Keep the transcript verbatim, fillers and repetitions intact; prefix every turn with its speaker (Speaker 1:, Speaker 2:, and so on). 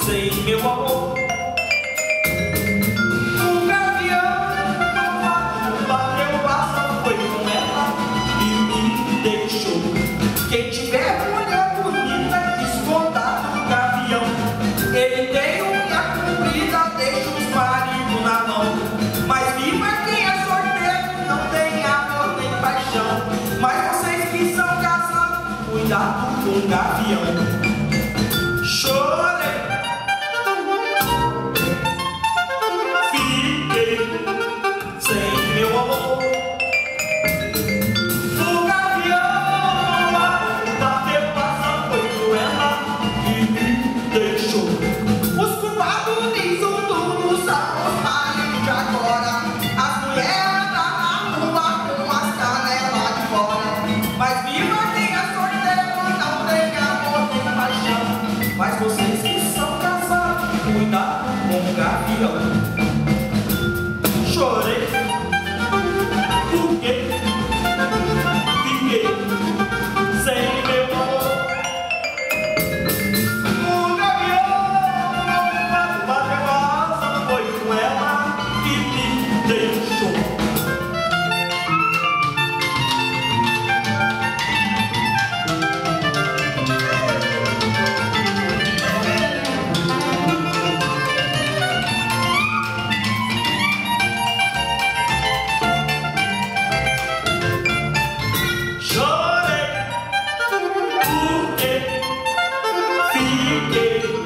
Speaker 1: sem meu amor. O gavião bateu asa, foi com ela e me deixou. Quem tiver mulher bonita, esconda o gavião. Ele tem unha comprida, deixa os maridos na mão. Mas viva quem é sorteiro, não tem amor nem paixão. Mas vocês que são casados, cuidado com o gavião. Chorei, fiquei sem meu amor. O gavião bateu asa, foi com ela e me deixou. Os culpados disso tudo são os maridos de agora. As mulheres andam na rua com as canelas de fora. Mas viva quem é sorteiro, não tem amor nem paixão. Mas vocês que são casados, cuidado com o gavião. Chorei, porque fiquei sem meu amor. O gavião bateu asa, foi com ela e me deixou. Chorei, porque fiquei